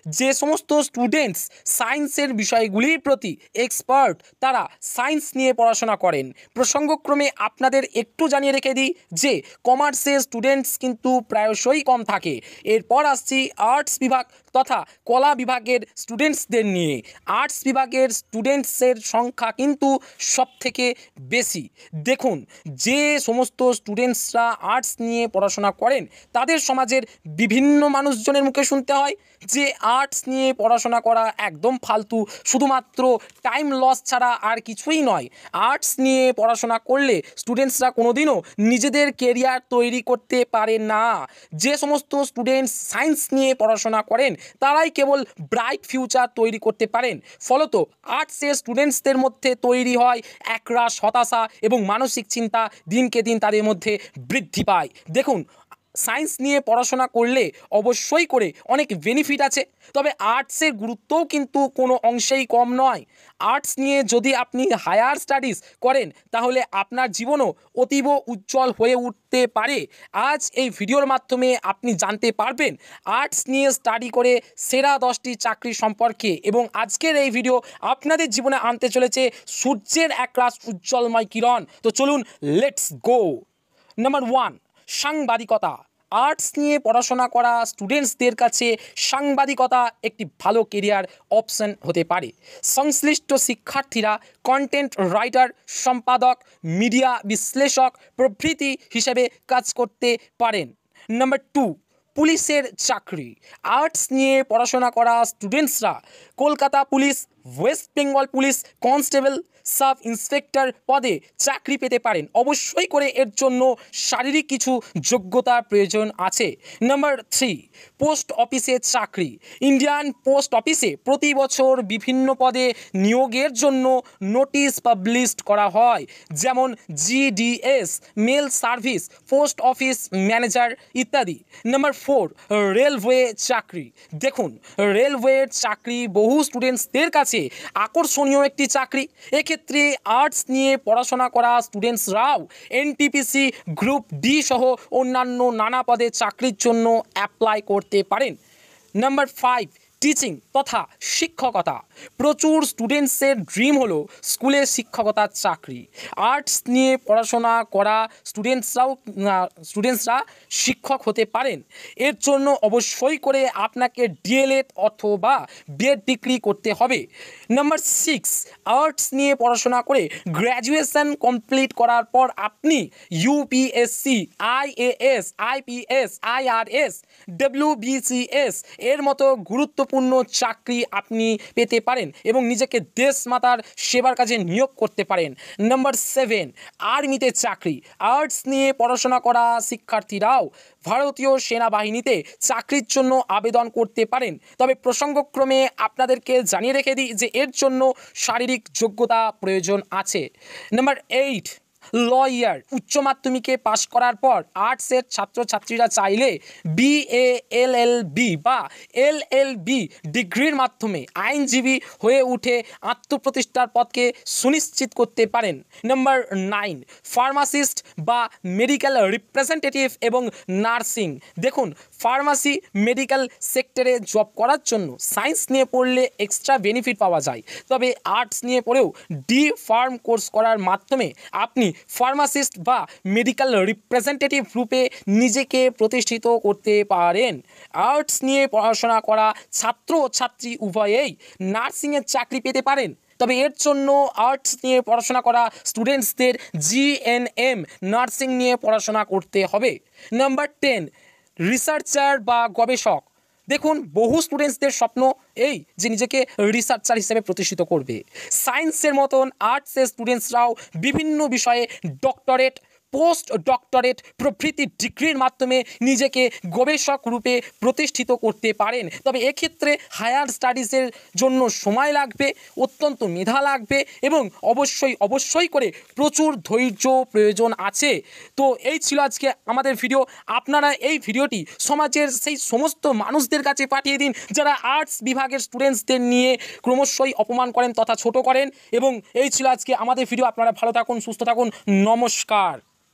যে সমস্ত স্টুডেন্টস সায়েন্সের বিষয়গুলির প্রতি এক্সপার্ট তারা সায়েন্স নিয়ে পড়াশোনা করেন। প্রসঙ্গক্রমে আপনাদের একটু জানিয়ে রেখে দিই যে কমার্সের স্টুডেন্টস কিন্তু প্রায়শই কম থাকে। এরপর আসছি আর্টস বিভাগ তথা কলা বিভাগের স্টুডেন্টসদের নিয়ে। আর্টস বিভাগের স্টুডেন্টসের সংখ্যা কিন্তু সবথেকে বেশি। দেখুন, যে সমস্ত স্টুডেন্টসরা আর্টস নিয়ে পড়াশোনা করেন তাদের সমাজের বিভিন্ন মানুষজনের মুখে শুনতে হয় যে আর্টস নিয়ে পড়াশোনা করা একদম ফালতু, শুধুমাত্র টাইম লস ছাড়া আর কিছুই নয়। আর্টস নিয়ে পড়াশোনা করলে স্টুডেন্টসরা কোনোদিনও নিজেদের কেরিয়ার তৈরি করতে পারে না। যে সমস্ত স্টুডেন্টস সায়েন্স নিয়ে পড়াশোনা করেন তারাই কেবল ব্রাইট ফিউচার তৈরি করতে পারেন। ফলত আর্টসের স্টুডেন্টসদের মধ্যে তৈরি হয় একরাশ হতাশা এবং মানসিক চিন্তা দিনকে দিন তাদের মধ্যে বৃদ্ধি পায়। দেখুন, সায়েন্স নিয়ে পড়াশোনা করলে অবশ্যই করে অনেক বেনিফিট আছে, তবে আর্টসের গুরুত্বও কিন্তু কোনো অংশেই কম নয়। আর্টস নিয়ে যদি আপনি হায়ার স্টাডিজ করেন তাহলে আপনার জীবনও অতীব উজ্জ্বল হয়ে উঠতে পারে। আজ এই ভিডিওর মাধ্যমে আপনি জানতে পারবেন আর্টস নিয়ে স্টাডি করে সেরা 10টি চাকরি সম্পর্কে, এবং আজকের এই ভিডিও আপনাদের জীবনে আনতে চলেছে সূর্যের একরাশ উজ্জ্বলময় কিরণ। তো চলুন, লেটস গো। নাম্বার 1, সাংবাদিকতা। আর্টস নিয়ে পড়াশোনা করা স্টুডেন্টসদের কাছে সাংবাদিকতা একটি ভালো কেরিয়ার অপশন হতে পারে। সংশ্লিষ্ট শিক্ষার্থীরা কন্টেন্ট রাইটার, সম্পাদক, মিডিয়া বিশ্লেষক প্রভৃতি হিসেবে কাজ করতে পারেন। নাম্বার 2, পুলিশের চাকরি। আর্টস নিয়ে পড়াশোনা করা স্টুডেন্টসরা Kolkata police, West Bengal police constable, sub inspector পদে চাকরি পেতে পারেন। অবশ্যই করে এর জন্য শারীরিক কিছু যোগ্যতার প্রয়োজন আছে। নাম্বার 3, পোস্ট অফিসের চাকরি। ইন্ডিয়ান পোস্ট অফিসে প্রতি বছর বিভিন্ন পদে নিয়োগের জন্য নোটিশ পাবলিশ করা হয়, যেমন GDS, mail service, post office manager ইত্যাদি। নাম্বার 4, রেলওয়ে চাকরি। দেখুন, রেলওয়ের চাকরি বহু স্টুডেন্টসদের কাছে আকর্ষণীয় একটি চাকরি। এক্ষেত্রে আর্টস নিয়ে পড়াশোনা করা স্টুডেন্টসরাও NTPC, গ্রুপ ডি সহ অন্যান্য নানা পদে চাকরির জন্য অ্যাপ্লাই করতে পারেন। নাম্বার 5, টিচিং তথা শিক্ষকতা। প্রচুর স্টুডেন্টসের ড্রিম হলো স্কুলে শিক্ষকতার চাকরি। আর্টস নিয়ে পড়াশোনা করা স্টুডেন্টসরা শিক্ষক হতে পারেন। এর জন্য অবশ্যই করে আপনাকে DLED অথবা BEd ডিগ্রি করতে হবে। নাম্বার 6, আর্টস নিয়ে পড়াশোনা করে গ্র্যাজুয়েশন কমপ্লিট করার পর আপনি UPSC, IAS, IPS, IRS, WBCS এর মতো গুরুত্বপূর্ণ চাকরি আপনি পেতে পারেন এবং নিজেকে দেশমাতার সেবার কাজে নিয়োগ করতে পারেন। নাম্বার 7, আর্মিতে চাকরি। আর্টস নিয়ে পড়াশোনা করা শিক্ষার্থীরাও ভারতীয় সেনাবাহিনীতে চাকরির জন্য আবেদন করতে পারেন, তবে প্রসঙ্গক্রমে আপনাদেরকে জানিয়ে রেখে দিই যে এর জন্য শারীরিক যোগ্যতা প্রয়োজন আছে। Number 8, lawyer. উচ্চ মাধ্যমিকে পাশ করার পর আর্টসের ছাত্রছাত্রীরা চাইলে BA, LLB বা LLB ডিগ্রির মাধ্যমে আইনজীবী হয়ে উঠে আত্মপ্রতিষ্ঠার পথকে সুনিশ্চিত করতে পারেন। নাম্বার 9, ফার্মাসিস্ট বা মেডিকেল রিপ্রেজেন্টেটিভ এবং নার্সিং। দেখুন, ফার্মাসি, মেডিকেল সেক্টরে জব করার জন্য সায়েন্স নিয়ে পড়লে এক্সট্রা বেনিফিট পাওয়া যায়, তবে আর্টস নিয়ে পড়েও D.Pharm কোর্স করার মাধ্যমে আপনি ফার্মাসিস্ট বা মেডিকেল রিপ্রেজেন্টেটিভ রূপে নিজেকে প্রতিষ্ঠিত করতে পারেন। আর্টস নিয়ে পড়াশোনা করা ছাত্র ও ছাত্রী উভয়েই নার্সিংয়ের চাকরি পেতে পারেন, তবে এর জন্য আর্টস নিয়ে পড়াশোনা করা স্টুডেন্টসদের GNM নার্সিং নিয়ে পড়াশোনা করতে হবে। নাম্বার 10, রিসার্চার বা গবেষক। দেখুন, বহু স্টুডেন্টসদের স্বপ্ন এই যে নিজেকে রিসার্চার হিসেবে প্রতিষ্ঠিত করবে। সায়েন্সের মতন আর্টসের স্টুডেন্টসরাও বিভিন্ন বিষয়ে ডক্টরেট, পোস্ট ডক্টরেট প্রভৃতি ডিগ্রির মাধ্যমে নিজেকে গবেষক রূপে প্রতিষ্ঠিত করতে পারেন, তবে এক্ষেত্রে হায়ার স্টাডিজের জন্য সময় লাগবে, অত্যন্ত মেধা লাগবে এবং অবশ্যই করে প্রচুর ধৈর্য প্রয়োজন আছে। তো এই ছিল আজকে আমাদের ভিডিও। আপনারা এই ভিডিওটি সমাজের সেই সমস্ত মানুষদের কাছে পাঠিয়ে দিন যারা আর্টস বিভাগের স্টুডেন্টসদের নিয়ে ক্রমশই অপমান করেন তথা ছোট করেন। এবং এই ছিল আজকে আমাদের ভিডিও। আপনারা ভালো থাকুন, সুস্থ থাকুন, নমস্কার।